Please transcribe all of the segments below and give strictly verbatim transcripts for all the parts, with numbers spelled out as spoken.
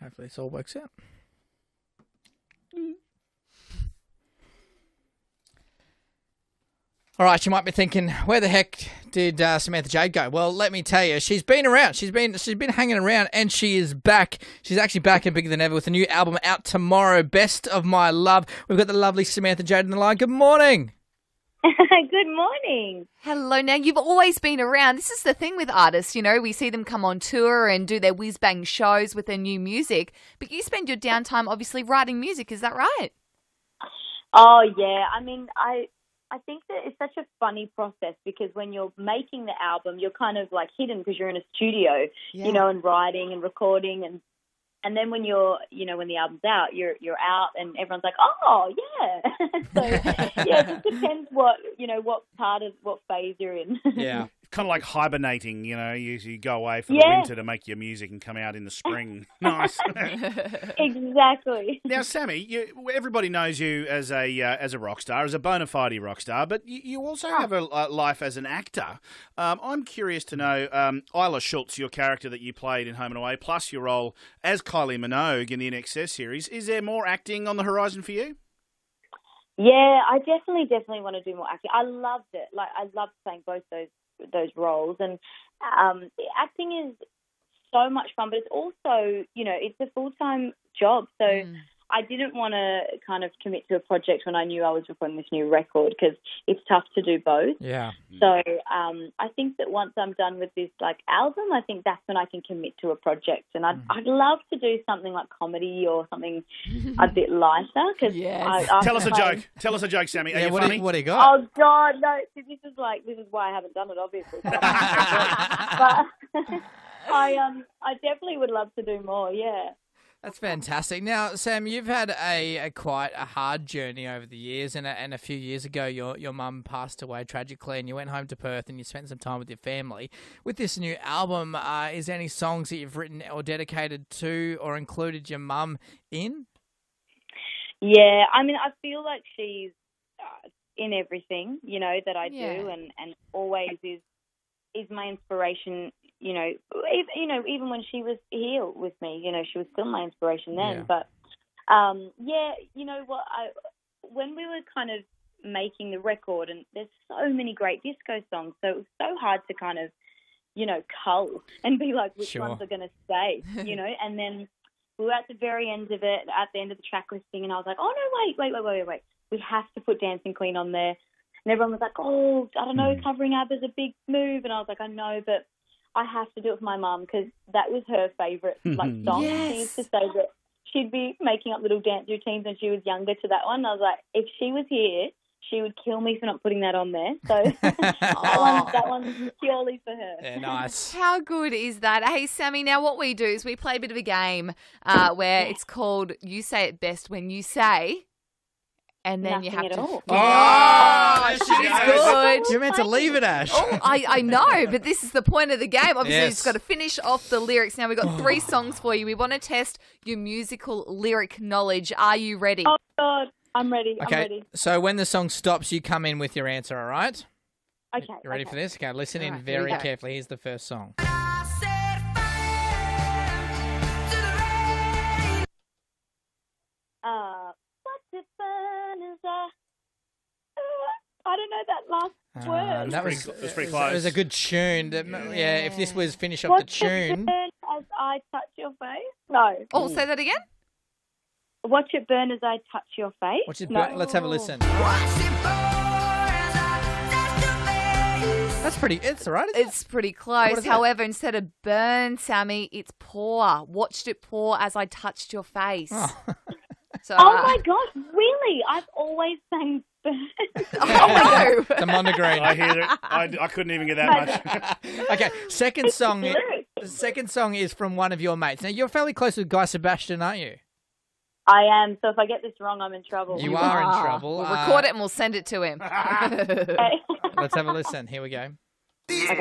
Hopefully this all works out. All right, you might be thinking, where the heck did uh, Samantha Jade go? Well, let me tell you, she's been around. She's been she's been hanging around, and she is back. She's actually back and bigger than ever with a new album out tomorrow, Best of My Love. We've got the lovely Samantha Jade on the line. Good morning. Good morning. Hello. Now, you've always been around. This is the thing with artists, you know, we see them come on tour and do their whiz-bang shows with their new music, but you spend your downtime obviously writing music. Is that right? Oh, yeah. I mean, I... I think that it's such a funny process because when you're making the album, you're kind of like hidden because you're in a studio, Yeah. you know, and writing and recording. And and then when you're, you know, when the album's out, you're you're out and everyone's like, oh, yeah. So, yeah, it just depends what, you know, what part of, what phase you're in. Yeah. Kind of like hibernating, you know, you, you go away for Yeah. the winter to make your music and come out in the spring. Nice. Exactly. Now, Sammy, you, everybody knows you as a uh, as a rock star, as a bona fide rock star, but you, you also have a, a life as an actor. Um, I'm curious to know, um, Isla Schultz, your character that you played in Home and Away, plus your role as Kylie Minogue in the I N X S series, is there more acting on the horizon for you? Yeah, I definitely, definitely want to do more acting. I loved it. Like, I loved playing both those those roles, and um, acting is so much fun. But it's also, you know, it's a full time job. So Mm. I didn't want to kind of commit to a project when I knew I was recording this new record because it's tough to do both. Yeah. So um, I think that once I'm done with this like album, I think that's when I can commit to a project. And I'd, I'd love to do something like comedy or something a bit lighter. Cause Yes. I, Tell us a I- joke. Tell us a joke, Sammy. Are Yeah, you what, do funny? you, what do you got? Oh God, no! See, this is like this is why I haven't done it, obviously. but I um I definitely would love to do more. Yeah. That's fantastic. Now, Sam, you've had a, a quite a hard journey over the years, and a, and a few years ago, your your mum passed away tragically, and you went home to Perth, and you spent some time with your family. With this new album, uh, is there any songs that you've written or dedicated to, or included your mum in? Yeah, I mean, I feel like she's uh, in everything, you know, that I Yeah. do, and, and always is is my inspiration. You know, even, you know, even when she was here with me, you know, she was still my inspiration then. Yeah. But um, yeah, you know what? I when we were kind of making the record, and there's so many great disco songs, so it was so hard to kind of, you know, cull and be like, which Sure. ones are going to stay, you know, and then. We were at the very end of it, at the end of the track listing, and I was like, oh, no, wait, wait, wait, wait, wait, wait. We have to put Dancing Queen on there. And everyone was like, oh, I don't know, covering ABBA's a big move. And I was like, I know, but I have to do it for my mum because that was her favourite like song. Yes. She used to say that she'd be making up little dance routines when she was younger to that one. And I was like, if she was here, she would kill me for not putting that on there. So that, one, that one's purely for her. Yeah, nice. How good is that? Hey, Sammy, now what we do is we play a bit of a game uh, where it's called You Say It Best When You Say, and then you Nothing have at to... all. Oh, she's there she goes. good. You're meant to leave it, Ash. Oh, I, I know, but this is the point of the game. Obviously, Yes. you've just got to finish off the lyrics. Now, we've got three songs for you. We want to test your musical lyric knowledge. Are you ready? Oh, God. I'm ready. I'm Okay, ready. so when the song stops, you come in with your answer, all right? Okay. You ready okay. for this? Okay, listen in All right, here we very go. carefully. Here's the first song. Uh, what's it burn is a... I don't know that last Uh, word. that pretty was, cl- it was pretty it was- It was a close. good tune. That- Yeah, if this was finish off What's the tune. it burn as I touch your face? No. Oh, say that again? Watch it burn as I touch your face? Watch it no. burn- Let's have a listen. That's pretty. It's all right. isn't it? It's pretty What close. is that? However, instead of burn, Sammy, it's pour. Watched it pour as I touched your face. Oh. So, Oh, uh, my gosh, really? I've always sang burn. oh, no. The Mondegreen. I hear it. I, I couldn't even get that much. Okay, second song. i- lyrics. The second song is from one of your mates. Now you're fairly close with Guy Sebastian, aren't you? I am, so if I get this wrong, I'm in trouble. You are in Ah, trouble. We'll Uh, record it and we'll send it to him. Okay. Let's have a listen. Here we go. Okay.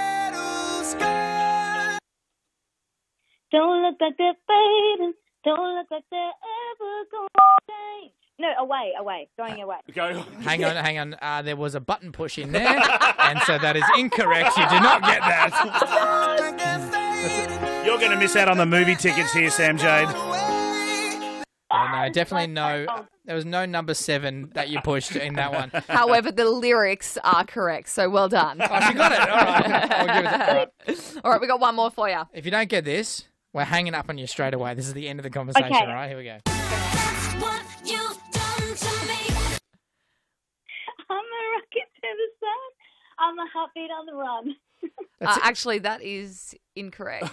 Don't look like they're fading. Don't look like they're ever going to change. No, away, away, going away. Go. Hang on, hang on. Uh, there was a button push in there, and so that is incorrect. You do not get that. You're going to miss out on the movie tickets here, Sam Jade. Yeah, no, definitely no. There was no number seven that you pushed in that one. However, the lyrics are correct, so well done. Oh, she got it. All right. I'll give it that. All right. All right, we got one more for you. If you don't get this, we're hanging up on you straight away. This is the end of the conversation, Okay. all right? Here we go. What you've done to me. I'm a rocket to the sun. I'm a heartbeat on the run. Uh, actually, that is incorrect.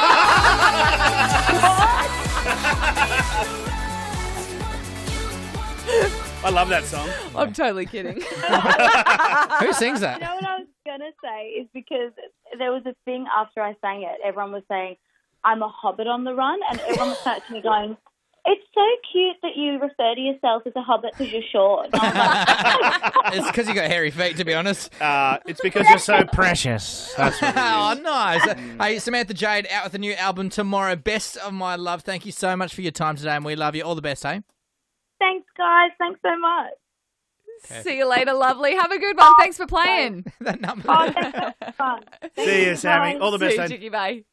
I love that song. I'm totally kidding. Who sings that? You know what I was going to say is because there was a thing after I sang it. Everyone was saying, I'm a hobbit on the run. And everyone was actually going, it's so cute that you refer to yourself as a hobbit because you're short. And I was like, It's because you got hairy feet, to be honest. Uh, it's because you're so precious. That's what it is. Oh, nice. Hey, Samantha Jade out with a new album tomorrow. Best of my love. Thank you so much for your time today, and we love you. All the best, hey? thanks, guys. Thanks so much. See you later, lovely. Have a good one. Thanks for playing. That number. Oh, that's so fun. See you, Sammy. Bye. All the best. See you, Aid. Chicky. Bye.